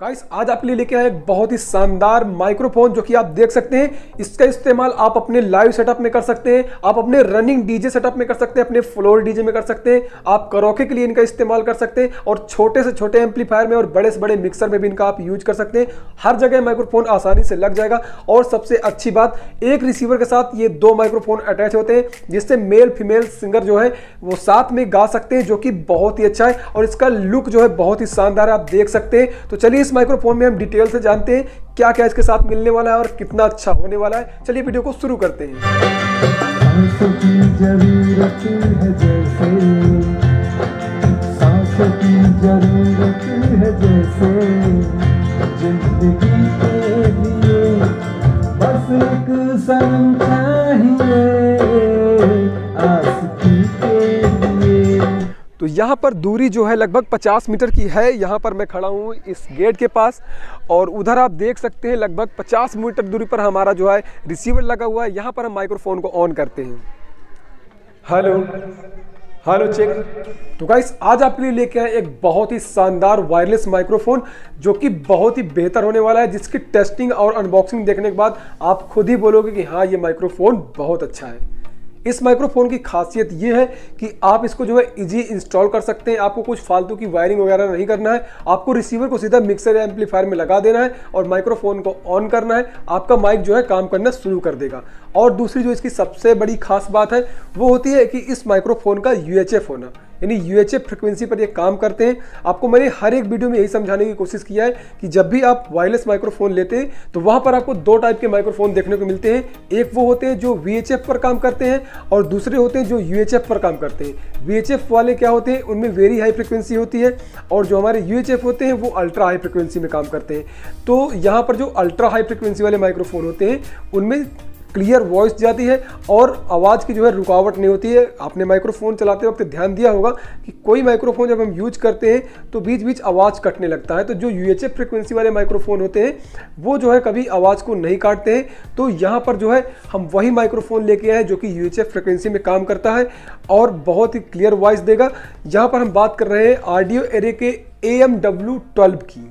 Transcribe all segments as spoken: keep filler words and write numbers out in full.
Guys आज आपके लिए लेके आए एक बहुत ही शानदार माइक्रोफोन जो कि आप देख सकते हैं। इसका इस्तेमाल आप अपने लाइव सेटअप में कर सकते हैं, आप अपने रनिंग डीजे सेटअप में कर सकते हैं, अपने फ्लोर डीजे में कर सकते हैं, आप कराओके के लिए इनका इस्तेमाल कर सकते हैं और छोटे से छोटे एम्पलीफायर में और बड़े से बड़े मिक्सर में भी इनका आप यूज कर सकते हैं। हर जगह माइक्रोफोन आसानी से लग जाएगा और सबसे अच्छी बात, एक रिसीवर के साथ ये दो माइक्रोफोन अटैच होते हैं जिससे मेल फीमेल सिंगर जो है वो साथ में गा सकते हैं, जो कि बहुत ही अच्छा है और इसका लुक जो है बहुत ही शानदार है, आप देख सकते हैं। तो चलिए इस माइक्रोफोन में हम डिटेल से जानते हैं क्या क्या इसके साथ मिलने वाला है और कितना अच्छा होने वाला है। चलिए वीडियो को शुरू करते हैं। सांसों की जरूरत है जैसे, सांसों की जरूरत है जैसे, जिंदगी के लिए बस एक सनम चाहिए आशिकी के लिए। तो यहाँ पर दूरी जो है लगभग पचास मीटर की है। यहाँ पर मैं खड़ा हूँ इस गेट के पास और उधर आप देख सकते हैं लगभग पचास मीटर दूरी पर हमारा जो है रिसीवर लगा हुआ है। यहाँ पर हम माइक्रोफोन को ऑन करते हैं। Hello hello check. तो गाइस आज आपके लिए लेके आए एक बहुत ही शानदार वायरलेस माइक्रोफोन जो कि बहुत ही बेहतर होने वाला है, जिसकी टेस्टिंग और अनबॉक्सिंग देखने के बाद आप खुद ही बोलोगे कि हाँ ये माइक्रोफोन बहुत अच्छा है। इस माइक्रोफोन की खासियत ये है कि आप इसको जो है इजी इंस्टॉल कर सकते हैं। आपको कुछ फालतू की वायरिंग वगैरह नहीं करना है, आपको रिसीवर को सीधा मिक्सर या एम्पलीफायर में लगा देना है और माइक्रोफोन को ऑन करना है, आपका माइक जो है काम करना शुरू कर देगा। और दूसरी जो इसकी सबसे बड़ी खास बात है वो होती है कि इस माइक्रोफोन का यू एच एफ होना, यानी यू एच एफ फ्रिक्वेंसी पर ये काम करते हैं। आपको मैंने हर एक वीडियो में यही समझाने की कोशिश किया है कि जब भी आप वायरलेस माइक्रोफोन लेते हैं तो वहां पर आपको दो टाइप के माइक्रोफोन देखने को मिलते हैं। एक वो होते हैं जो वी एच एफ पर काम करते हैं और दूसरे होते हैं जो यू एच एफ पर काम करते हैं। वी एच एफ वाले क्या होते हैं, उनमें वेरी हाई फ्रिक्वेंसी होती है और जो हमारे यू एच एफ होते हैं वो अल्ट्रा हाई फ्रिक्वेंसी में काम करते हैं। तो यहाँ पर जो अल्ट्रा हाई फ्रिक्वेंसी वाले माइक्रोफोन होते हैं उनमें क्लियर वॉइस जाती है और आवाज़ की जो है रुकावट नहीं होती है। आपने माइक्रोफोन चलाते वक्त ध्यान दिया होगा कि कोई माइक्रोफोन जब हम यूज करते हैं तो बीच बीच आवाज़ कटने लगता है। तो जो यू एच एफ फ्रिक्वेंसी वाले माइक्रोफोन होते हैं वो जो है कभी आवाज़ को नहीं काटते हैं। तो यहाँ पर जो है हम वही माइक्रोफोन लेके आए जो कि यू एच एफ फ्रिक्वेंसी में काम करता है और बहुत ही क्लियर वॉइस देगा। यहाँ पर हम बात कर रहे हैं ऑडियो एरे के ए एम डब्ल्यू ट्वेल्व की।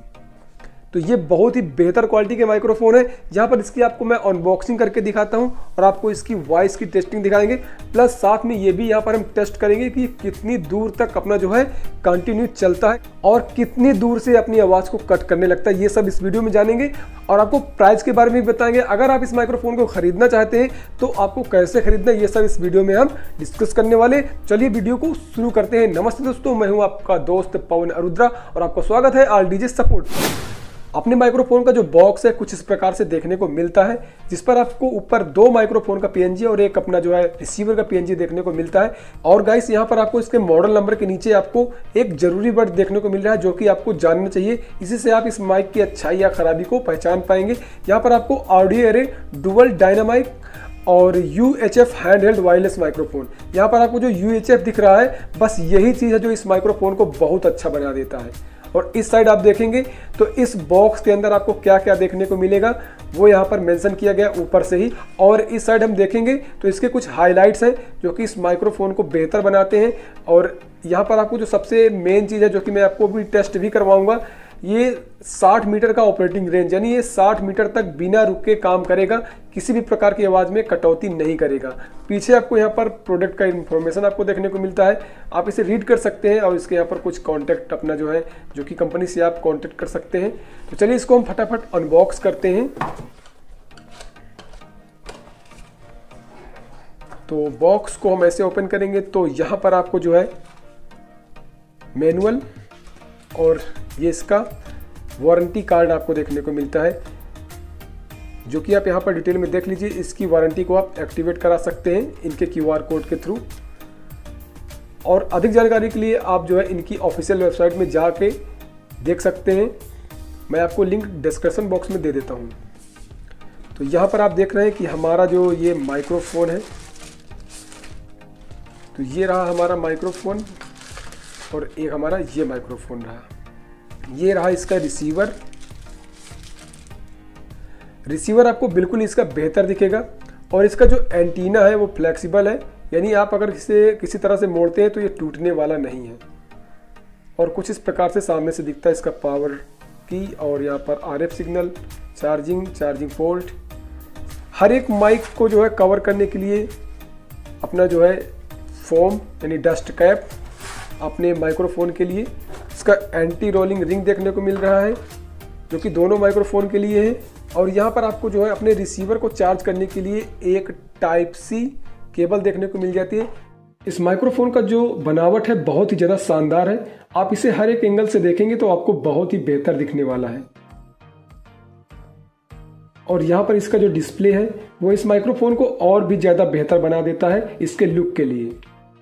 तो ये बहुत ही बेहतर क्वालिटी के माइक्रोफोन है। यहाँ पर इसकी आपको मैं अनबॉक्सिंग करके दिखाता हूँ और आपको इसकी वॉइस की टेस्टिंग दिखाएंगे, प्लस साथ में ये भी यहाँ पर हम टेस्ट करेंगे कि कितनी दूर तक अपना जो है कंटिन्यू चलता है और कितनी दूर से अपनी आवाज़ को कट करने लगता है। ये सब इस वीडियो में जानेंगे और आपको प्राइस के बारे में भी बताएंगे। अगर आप इस माइक्रोफोन को खरीदना चाहते हैं तो आपको कैसे खरीदना है ये सब इस वीडियो में हम डिस्कस करने वाले। चलिए वीडियो को शुरू करते हैं। नमस्ते दोस्तों, मैं हूँ आपका दोस्त पवन अरुद्रा और आपका स्वागत है ऑल डीजे सपोर्ट। अपने माइक्रोफोन का जो बॉक्स है कुछ इस प्रकार से देखने को मिलता है, जिस पर आपको ऊपर दो माइक्रोफोन का पीएनजी और एक अपना जो है रिसीवर का पीएनजी देखने को मिलता है। और गाइस यहाँ पर आपको इसके मॉडल नंबर के नीचे आपको एक जरूरी वर्ड देखने को मिल रहा है जो कि आपको जानना चाहिए। इसी से आप इस माइक की अच्छाई या खराबी को पहचान पाएंगे। यहाँ पर आपको ऑडियो एरे डुअल डायनामाइक और U H F hand held wireless microphone, यहाँ पर आपको जो यू एच एफ दिख रहा है बस यही चीज़ है जो इस माइक्रोफोन को बहुत अच्छा बना देता है। और इस साइड आप देखेंगे तो इस बॉक्स के अंदर आपको क्या क्या देखने को मिलेगा वो यहाँ पर मेंशन किया गया ऊपर से ही। और इस साइड हम देखेंगे तो इसके कुछ हाइलाइट्स हैं जो कि इस माइक्रोफोन को बेहतर बनाते हैं। और यहाँ पर आपको जो सबसे मेन चीज़ है जो कि मैं आपको भी टेस्ट भी करवाऊंगा, ये साठ मीटर का ऑपरेटिंग रेंज, यानी ये साठ मीटर तक बिना रुके काम करेगा, किसी भी प्रकार की आवाज़ में कटौती नहीं करेगा। पीछे आपको यहाँ पर प्रोडक्ट का इन्फॉर्मेशन आपको देखने को मिलता है, आप इसे रीड कर सकते हैं और इसके यहाँ पर कुछ कॉन्टैक्ट अपना जो है जो कि कंपनी से आप कॉन्टैक्ट कर सकते हैं। तो चलिए इसको हम फटाफट अनबॉक्स करते हैं। तो बॉक्स को हम ऐसे ओपन करेंगे तो यहाँ पर आपको जो है मैनुअल और ये इसका वारंटी कार्ड आपको देखने को मिलता है, जो कि आप यहाँ पर डिटेल में देख लीजिए। इसकी वारंटी को आप एक्टिवेट करा सकते हैं इनके क्यू आर कोड के थ्रू। और अधिक जानकारी के लिए आप जो है इनकी ऑफिशियल वेबसाइट में जाके देख सकते हैं। मैं आपको लिंक डिस्क्रिप्शन बॉक्स में दे देता हूँ। तो यहाँ पर आप देख रहे हैं कि हमारा जो ये माइक्रोफोन है, तो ये रहा हमारा माइक्रोफोन और एक हमारा ये माइक्रोफोन रहा। ये रहा इसका रिसीवर। रिसीवर आपको बिल्कुल इसका बेहतर दिखेगा और इसका जो एंटीना है वो फ्लेक्सिबल है, यानी आप अगर इसे किसी तरह से मोड़ते हैं तो ये टूटने वाला नहीं है। और कुछ इस प्रकार से सामने से दिखता है इसका पावर की, और यहाँ पर R F signal, charging, charging port. हर एक माइक को जो है कवर करने के लिए अपना जो है फोम यानी डस्ट कैप, अपने माइक्रोफोन के लिए इसका एंटी रोलिंग रिंग देखने को मिल रहा है जो कि दोनों माइक्रोफोन के लिए है। और यहाँ पर आपको जो है अपने रिसीवर को चार्ज करने के लिए एक टाइप सी केबल देखने को मिल जाती है। इस माइक्रोफोन का जो बनावट है बहुत ही ज़्यादा शानदार है। आप इसे हर एक एंगल से देखेंगे तो आपको बहुत ही बेहतर दिखने वाला है। और यहाँ पर इसका जो डिस्प्ले है वो इस माइक्रोफोन को और भी ज़्यादा बेहतर बना देता है इसके लुक के लिए।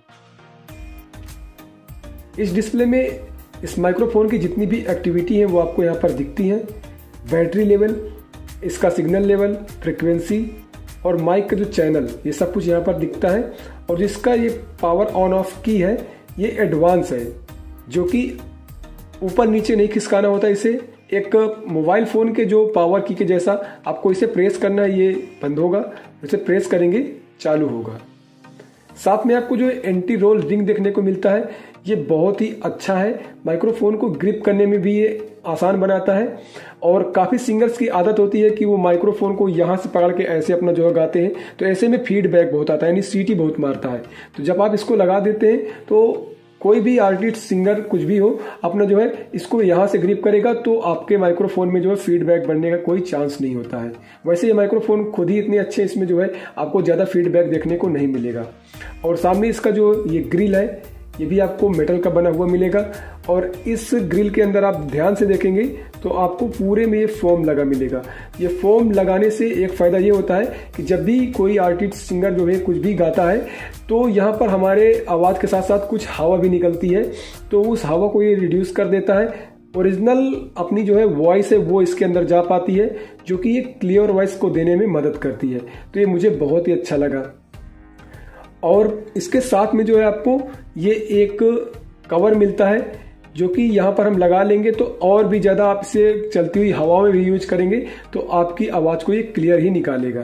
इस डिस्प्ले में इस माइक्रोफोन की जितनी भी एक्टिविटी है वो आपको यहाँ पर दिखती हैं। बैटरी लेवल, इसका सिग्नल लेवल, फ्रिक्वेंसी और माइक का जो चैनल, ये सब कुछ यहाँ पर दिखता है। और जिसका ये पावर ऑन ऑफ की है ये एडवांस है, जो कि ऊपर नीचे नहीं खिसकाना होता। इसे एक मोबाइल फ़ोन के जो पावर की के जैसा आपको इसे प्रेस करना है, ये बंद होगा, इसे प्रेस करेंगे चालू होगा। साथ में आपको जो एंटी रोल रिंग देखने को मिलता है ये बहुत ही अच्छा है। माइक्रोफोन को ग्रिप करने में भी ये आसान बनाता है। और काफ़ी सिंगर्स की आदत होती है कि वो माइक्रोफोन को यहाँ से पकड़ के ऐसे अपना जो है गाते हैं, तो ऐसे में फीडबैक बहुत आता है, यानी सीटी बहुत मारता है। तो जब आप इसको लगा देते हैं तो कोई भी आर्टिस्ट, सिंगर, कुछ भी हो, अपना जो है इसको यहाँ से ग्रिप करेगा तो आपके माइक्रोफोन में जो है फीडबैक बनने का कोई चांस नहीं होता है। वैसे ये माइक्रोफोन खुद ही इतने अच्छे, इसमें जो है आपको ज़्यादा फीडबैक देखने को नहीं मिलेगा। और सामने इसका जो ये ग्रिल है ये भी आपको मेटल का बना हुआ मिलेगा। और इस ग्रिल के अंदर आप ध्यान से देखेंगे तो आपको पूरे में ये फोम लगा मिलेगा। ये फोम लगाने से एक फ़ायदा ये होता है कि जब भी कोई आर्टिस्ट, सिंगर जो है कुछ भी गाता है तो यहाँ पर हमारे आवाज़ के साथ साथ कुछ हवा भी निकलती है, तो उस हवा को ये रिड्यूस कर देता है। ओरिजिनल अपनी जो है वॉइस है वो इसके अंदर जा पाती है, जो कि ये क्लियर वॉइस को देने में मदद करती है। तो ये मुझे बहुत ही अच्छा लगा। और इसके साथ में जो है आपको ये एक कवर मिलता है जो कि यहाँ पर हम लगा लेंगे तो और भी ज़्यादा आप इसे चलती हुई हवा में भी यूज करेंगे तो आपकी आवाज़ को ये क्लियर ही निकालेगा।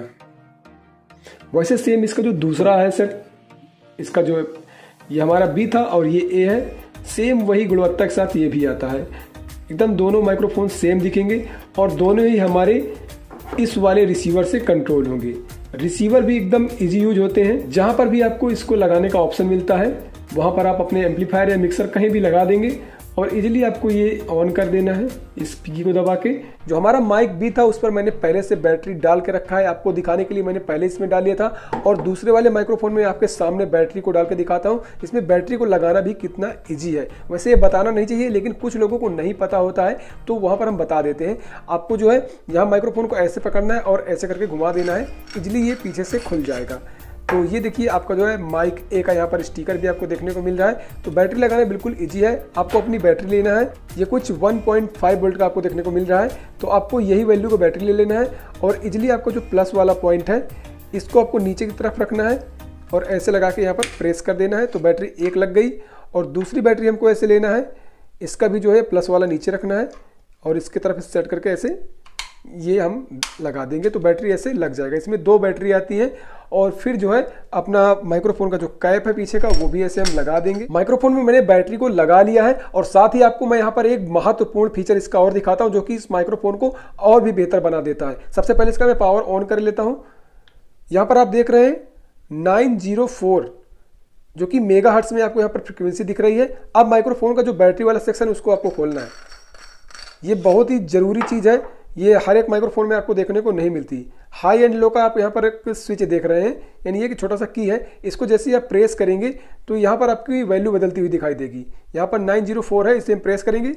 वैसे सेम इसका जो दूसरा है सेट, इसका जो ये हमारा बी था और ये ए है, सेम वही गुणवत्ता के साथ ये भी आता है। एकदम दोनों माइक्रोफोन सेम दिखेंगे और दोनों ही हमारे इस वाले रिसीवर से कंट्रोल होंगे। रिसीवर भी एकदम इजी यूज होते हैं। जहां पर भी आपको इसको लगाने का ऑप्शन मिलता है वहां पर आप अपने एम्पलीफायर या मिक्सर कहीं भी लगा देंगे और इजीली आपको ये ऑन कर देना है इस की को दबा के। जो हमारा माइक भी था उस पर मैंने पहले से बैटरी डाल के रखा है, आपको दिखाने के लिए मैंने पहले इसमें डाल लिया था। और दूसरे वाले माइक्रोफोन में आपके सामने बैटरी को डाल के दिखाता हूँ। इसमें बैटरी को लगाना भी कितना ईजी है। वैसे ये बताना नहीं चाहिए लेकिन कुछ लोगों को नहीं पता होता है तो वहाँ पर हम बता देते हैं। आपको जो है यहाँ माइक्रोफोन को ऐसे पकड़ना है और ऐसे करके घुमा देना है, इजीली ये पीछे से खुल जाएगा। तो ये देखिए आपका जो है माइक ए का यहाँ पर स्टिकर भी आपको देखने को मिल रहा है। तो बैटरी लगाना बिल्कुल इजी है। आपको अपनी बैटरी लेना है, ये कुछ वन पॉइंट फाइव वोल्ट का आपको देखने को मिल रहा है। तो आपको यही वैल्यू का बैटरी ले लेना है और इजीली आपको जो प्लस वाला पॉइंट है इसको आपको नीचे की तरफ रखना है और ऐसे लगा के यहाँ पर प्रेस कर देना है। तो बैटरी एक लग गई। और दूसरी बैटरी हमको ऐसे लेना है, इसका भी जो है प्लस वाला नीचे रखना है और इसकी तरफ सेट करके ऐसे ये हम लगा देंगे तो बैटरी ऐसे लग जाएगा। इसमें दो बैटरी आती हैं। और फिर जो है अपना माइक्रोफोन का जो कैप है पीछे का वो भी ऐसे हम लगा देंगे। माइक्रोफोन में मैंने बैटरी को लगा लिया है और साथ ही आपको मैं यहाँ पर एक महत्वपूर्ण फीचर इसका और दिखाता हूँ जो कि इस माइक्रोफोन को और भी बेहतर बना देता है। सबसे पहले इसका मैं पावर ऑन कर लेता हूँ। यहाँ पर आप देख रहे हैं नाइन जीरो फोर जो कि मेगा हर्ट्ज में आपको यहाँ पर फ्रिक्वेंसी दिख रही है। अब माइक्रोफोन का जो बैटरी वाला सेक्शन उसको आपको खोलना है। ये बहुत ही ज़रूरी चीज़ है, ये हर एक माइक्रोफोन में आपको देखने को नहीं मिलती। हाई एंड लो का आप यहाँ पर एक स्विच देख रहे हैं, यानी ये कि छोटा सा की है, इसको जैसे ही आप प्रेस करेंगे तो यहाँ पर आपकी वैल्यू बदलती हुई दिखाई देगी। यहाँ पर नाइन जीरो फोर है, इसे हम प्रेस करेंगे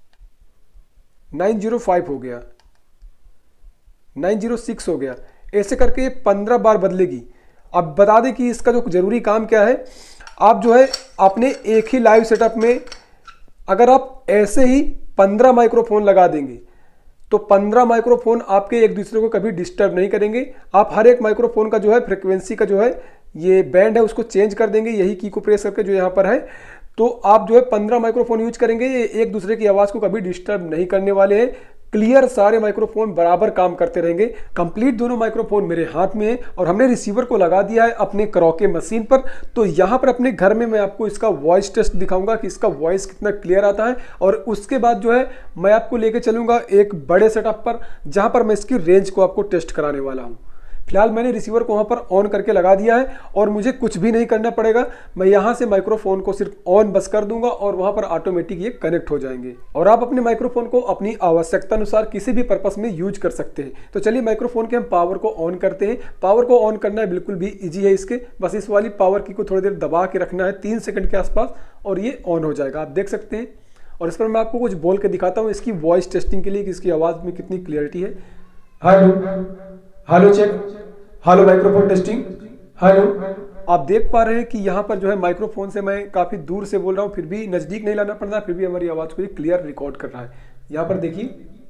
नाइन जीरो फाइव हो गया, नाइन जीरो सिक्स हो गया। ऐसे करके ये पंद्रह बार बदलेगी। अब बता दें कि इसका जो जरूरी काम क्या है। आप जो है अपने एक ही लाइव सेटअप में अगर आप ऐसे ही पंद्रह माइक्रोफोन लगा देंगे तो पंद्रह माइक्रोफोन आपके एक दूसरे को कभी डिस्टर्ब नहीं करेंगे। आप हर एक माइक्रोफोन का जो है फ्रिक्वेंसी का जो है ये बैंड है उसको चेंज कर देंगे यही की को प्रेस करके जो यहाँ पर है। तो आप जो है पंद्रह माइक्रोफोन यूज करेंगे, ये एक दूसरे की आवाज़ को कभी डिस्टर्ब नहीं करने वाले हैं। क्लियर सारे माइक्रोफोन बराबर काम करते रहेंगे। कंप्लीट दोनों माइक्रोफोन मेरे हाथ में है और हमने रिसीवर को लगा दिया है अपने करौके मशीन पर। तो यहाँ पर अपने घर में मैं आपको इसका वॉइस टेस्ट दिखाऊंगा कि इसका वॉइस कितना क्लियर आता है, और उसके बाद जो है मैं आपको लेके चलूंगा एक बड़े सेटअप पर जहाँ पर मैं इसकी रेंज को आपको टेस्ट कराने वाला हूँ। फिलहाल मैंने रिसीवर को वहाँ पर ऑन करके लगा दिया है और मुझे कुछ भी नहीं करना पड़ेगा। मैं यहाँ से माइक्रोफोन को सिर्फ ऑन बस कर दूंगा और वहाँ पर ऑटोमेटिक ये कनेक्ट हो जाएंगे। और आप अपने माइक्रोफोन को अपनी आवश्यकता अनुसार किसी भी पर्पस में यूज कर सकते हैं। तो चलिए माइक्रोफोन के हम पावर को ऑन करते हैं। पावर को ऑन करना है बिल्कुल भी ईजी है इसके, बस इस वाली पावर की को थोड़ी देर दबा के रखना है तीन सेकंड के आसपास और ये ऑन हो जाएगा, आप देख सकते हैं। और इस पर मैं आपको कुछ बोल के दिखाता हूँ इसकी वॉइस टेस्टिंग के लिए कि इसकी आवाज़ में कितनी क्लियरिटी है। Hello hello check, hello microphone testing, hello. आप देख पा रहे हैं कि यहाँ पर जो है माइक्रोफोन से मैं काफ़ी दूर से बोल रहा हूँ, फिर भी नज़दीक नहीं लाना पड़ रहा, फिर भी हमारी आवाज़ को ये क्लियर रिकॉर्ड कर रहा है। यहाँ पर देखिए,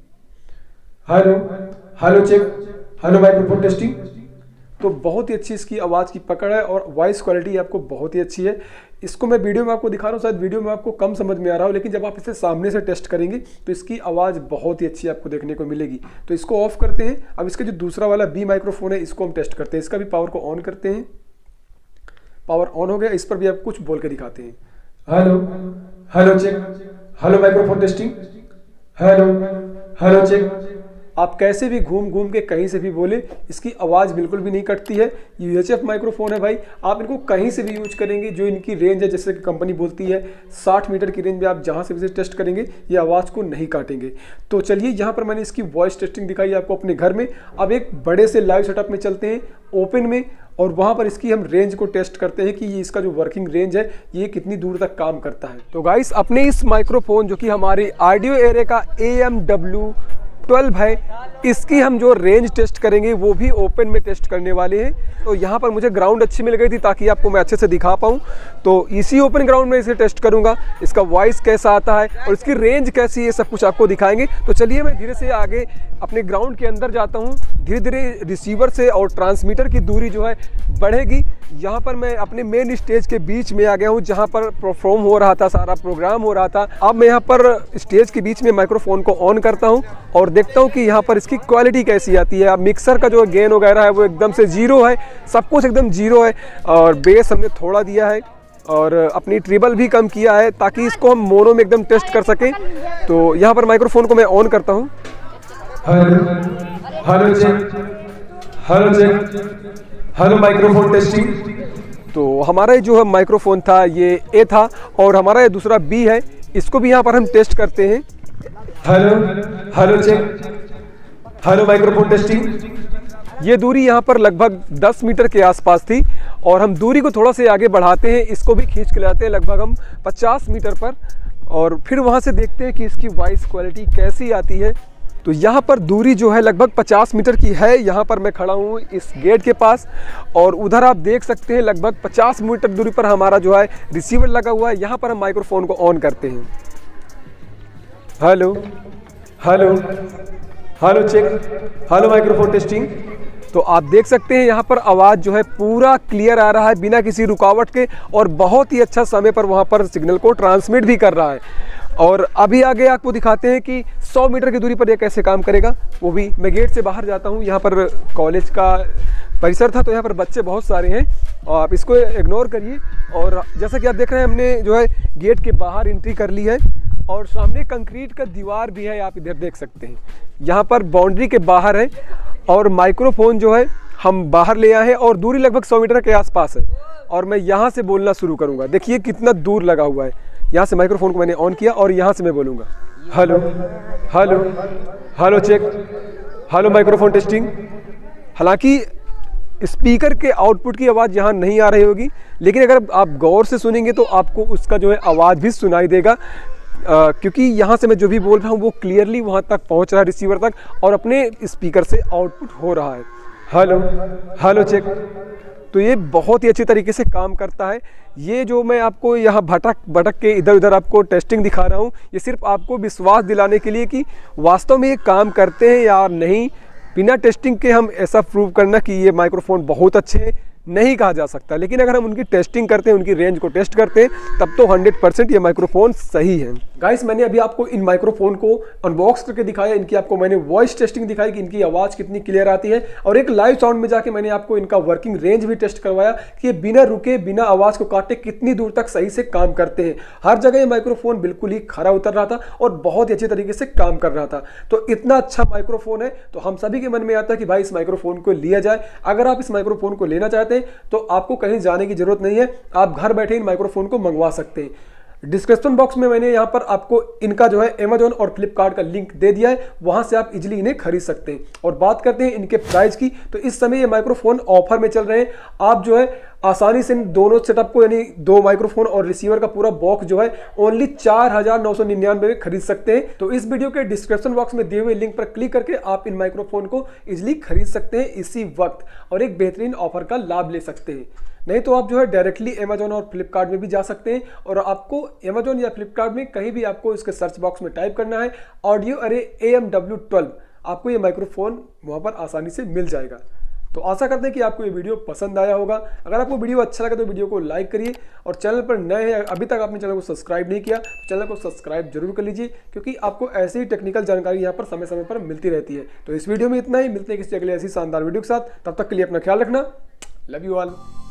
hello hello check, hello microphone testing. तो बहुत ही अच्छी इसकी आवाज़ की पकड़ है और वॉइस क्वालिटी आपको बहुत ही अच्छी है। इसको मैं वीडियो में आपको दिखा रहा हूँ, शायद वीडियो में आपको कम समझ में आ रहा हो, लेकिन जब आप इसे सामने से टेस्ट करेंगे तो इसकी आवाज़ बहुत ही अच्छी आपको देखने को मिलेगी। तो इसको ऑफ करते हैं। अब इसका जो दूसरा वाला बी माइक्रोफोन है इसको हम टेस्ट करते हैं। इसका भी पावर को ऑन करते हैं। पावर ऑन हो गया, इस पर भी आप कुछ बोल के दिखाते हैं। Hello hello check, hello microphone testing, hello hello check. आप कैसे भी घूम घूम के कहीं से भी बोले, इसकी आवाज़ बिल्कुल भी नहीं कटती है। ये यू एच एफ माइक्रोफोन है भाई, आप इनको कहीं से भी यूज करेंगे। जो इनकी रेंज है, जैसे कि कंपनी बोलती है साठ मीटर की रेंज में आप जहाँ से भी टेस्ट करेंगे ये आवाज़ को नहीं काटेंगे। तो चलिए, यहाँ पर मैंने इसकी वॉइस टेस्टिंग दिखाई आपको अपने घर में। अब एक बड़े से लाइव सेटअप में चलते हैं, ओपन में, और वहाँ पर इसकी हम रेंज को टेस्ट करते हैं कि ये इसका जो वर्किंग रेंज है ये कितनी दूर तक काम करता है। तो गाइस, अपने इस माइक्रोफोन जो कि हमारी ऑडियो एरे का ए एम डब्ल्यू ट्वेल्व है, इसकी हम जो रेंज टेस्ट करेंगे वो भी ओपन में टेस्ट करने वाले हैं। तो यहाँ पर मुझे ग्राउंड अच्छी मिल गई थी ताकि आपको मैं अच्छे से दिखा पाऊँ। तो इसी ओपन ग्राउंड में इसे टेस्ट करूँगा, इसका वॉइस कैसा आता है और इसकी रेंज कैसी है, सब कुछ आपको दिखाएंगे। तो चलिए मैं धीरे से आगे अपने ग्राउंड के अंदर जाता हूँ। धीरे धीरे रिसीवर से और ट्रांसमीटर की दूरी जो है बढ़ेगी। यहाँ पर मैं अपने मेन स्टेज के बीच में आ गया हूँ जहाँ पर परफॉर्म हो रहा था, सारा प्रोग्राम हो रहा था। अब मैं यहाँ पर स्टेज के बीच में माइक्रोफोन को ऑन करता हूँ और देखता हूँ कि यहाँ पर इसकी क्वालिटी कैसी आती है। अब मिक्सर का जो गेन वगैरह है वो एकदम से जीरो है, सब कुछ एकदम जीरो है। और बेस हमने थोड़ा दिया है और अपनी ट्रिबल भी कम किया है ताकि इसको हम मोनो में एकदम टेस्ट कर सकें। तो यहाँ पर माइक्रोफोन को मैं ऑन करता हूँ। Hello hello check, hello check, hello microphone testing. तो हमारा जो है माइक्रोफोन था ये ए था और हमारा ये दूसरा बी है, इसको भी यहाँ पर हम टेस्ट करते हैं। Hello hello check, hello microphone testing. ये दूरी यहाँ पर लगभग दस मीटर के आसपास थी और हम दूरी को थोड़ा से आगे बढ़ाते हैं, इसको भी खींच के लाते हैं लगभग हम पचास मीटर पर, और फिर वहाँ से देखते हैं कि इसकी वॉइस क्वालिटी कैसी आती है। तो यहाँ पर दूरी जो है लगभग पचास मीटर की है। यहाँ पर मैं खड़ा हूँ इस गेट के पास और उधर आप देख सकते हैं लगभग पचास मीटर दूरी पर हमारा जो है रिसीवर लगा हुआ है। यहाँ पर हम माइक्रोफोन को ऑन करते हैं। Hello hello hello check, hello microphone testing. तो आप देख सकते हैं यहाँ पर आवाज़ जो है पूरा क्लियर आ रहा है बिना किसी रुकावट के, और बहुत ही अच्छा समय पर वहाँ पर सिग्नल को ट्रांसमिट भी कर रहा है। और अभी आगे आपको दिखाते हैं कि सौ मीटर की दूरी पर यह कैसे काम करेगा। वो भी मैं गेट से बाहर जाता हूँ। यहाँ पर कॉलेज का परिसर था तो यहाँ पर बच्चे बहुत सारे हैं और आप इसको इग्नोर करिए। और जैसा कि आप देख रहे हैं हमने जो है गेट के बाहर एंट्री कर ली है और सामने कंक्रीट का दीवार भी है, आप इधर देख सकते हैं। यहाँ पर बाउंड्री के बाहर है और माइक्रोफोन जो है हम बाहर ले आए हैं और दूरी लगभग सौ मीटर के आसपास है। और मैं यहाँ से बोलना शुरू करूँगा, देखिए कितना दूर लगा हुआ है। यहाँ से माइक्रोफोन को मैंने ऑन किया और यहाँ से मैं बोलूँगा hello hello hello check, hello microphone testing. हालांकि स्पीकर के आउटपुट की आवाज़ यहाँ नहीं आ रही होगी, लेकिन अगर आप गौर से सुनेंगे तो आपको उसका जो है आवाज़ भी सुनाई देगा, आ, क्योंकि यहाँ से मैं जो भी बोल रहा हूँ वो क्लियरली वहाँ तक पहुँच रहा है रिसीवर तक और अपने स्पीकर से आउटपुट हो रहा है। Hello hello check. तो ये बहुत ही अच्छी तरीके से काम करता है। ये जो मैं आपको यहाँ भटक भटक के इधर उधर आपको टेस्टिंग दिखा रहा हूँ, ये सिर्फ आपको विश्वास दिलाने के लिए कि वास्तव में ये काम करते हैं या नहीं। बिना टेस्टिंग के हम ऐसा प्रूव करना कि ये माइक्रोफोन बहुत अच्छे हैं नहीं कहा जा सकता, लेकिन अगर हम उनकी टेस्टिंग करते हैं, उनकी रेंज को टेस्ट करते हैं, तब तो हंड्रेड परसेंट ये माइक्रोफोन सही है। गाइस, मैंने अभी आपको इन माइक्रोफोन को अनबॉक्स करके दिखाया, इनकी आपको मैंने वॉइस टेस्टिंग दिखाई कि इनकी आवाज़ कितनी क्लियर आती है, और एक लाइव साउंड में जाके मैंने आपको इनका वर्किंग रेंज भी टेस्ट करवाया कि ये बिना रुके, बिना आवाज़ को काटे कितनी दूर तक सही से काम करते हैं। हर जगह ये माइक्रोफोन बिल्कुल ही खरा उतर रहा था और बहुत ही अच्छे तरीके से काम कर रहा था। तो इतना अच्छा माइक्रोफोन है तो हम सभी के मन में आता है कि भाई इस माइक्रोफोन को लिया जाए। अगर आप इस माइक्रोफोन को लेना चाहते हैं तो आपको कहीं जाने की जरूरत नहीं है, आप घर बैठे इन माइक्रोफोन को मंगवा सकते हैं। डिस्क्रिप्शन बॉक्स में मैंने यहाँ पर आपको इनका जो है अमेजोन और फ्लिपकार्ट का लिंक दे दिया है, वहां से आप इजीली इन्हें खरीद सकते हैं। और बात करते हैं इनके प्राइस की, तो इस समय ये माइक्रोफोन ऑफर में चल रहे हैं। आप जो है आसानी से इन दोनों सेटअप को, यानी दो माइक्रोफोन और रिसीवर का पूरा बॉक्स जो है ओनली चार हजार नौ सौ निन्यानवे में खरीद सकते हैं। तो इस वीडियो के डिस्क्रिप्शन बॉक्स में दिए हुए लिंक पर क्लिक करके आप इन माइक्रोफोन को इजीली खरीद सकते हैं इसी वक्त, और एक बेहतरीन ऑफर का लाभ ले सकते हैं। नहीं तो आप जो है डायरेक्टली अमेजोन और फ्लिपकार्ट में भी जा सकते हैं, और आपको अमेजोन या फ्लिपकार्ट में कहीं भी आपको इसके सर्च बॉक्स में टाइप करना है ऑडियो अरे ए एम डब्ल्यू ट्वेल्व, आपको ये माइक्रोफोन वहाँ पर आसानी से मिल जाएगा। तो आशा करते हैं कि आपको ये वीडियो पसंद आया होगा। अगर आपको वीडियो अच्छा लगा तो वीडियो को लाइक करिए, और चैनल पर नए हैं, अभी तक आपने चैनल को सब्सक्राइब नहीं किया तो चैनल को सब्सक्राइब जरूर कर लीजिए, क्योंकि आपको ऐसी ही टेक्निकल जानकारी यहाँ पर समय समय पर मिलती रहती है। तो इस वीडियो में इतना ही, मिलते हैं किसी अगले ऐसी शानदार वीडियो के साथ। तब तक के लिए अपना ख्याल रखना। Love you all.